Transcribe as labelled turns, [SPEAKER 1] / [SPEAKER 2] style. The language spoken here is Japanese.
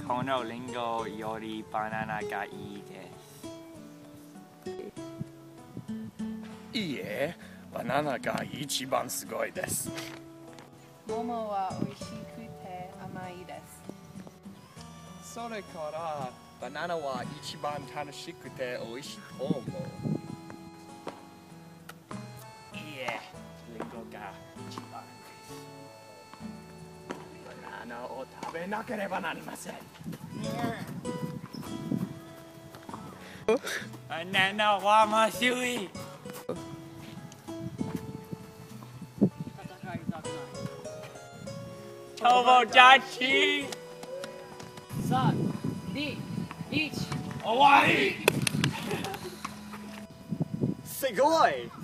[SPEAKER 1] このリンゴよりバナナがいいです。
[SPEAKER 2] いいえ、バナナが一番すごいです。
[SPEAKER 3] 桃は美味しくて甘いです。
[SPEAKER 2] それからバナナは一番楽しくて美味しいと思う。いいえ、リンゴが一番です。バナナを食べなければなりません。
[SPEAKER 1] バナナはまずい。友達。
[SPEAKER 3] 3、2、1。
[SPEAKER 1] 終わり。
[SPEAKER 2] すごい。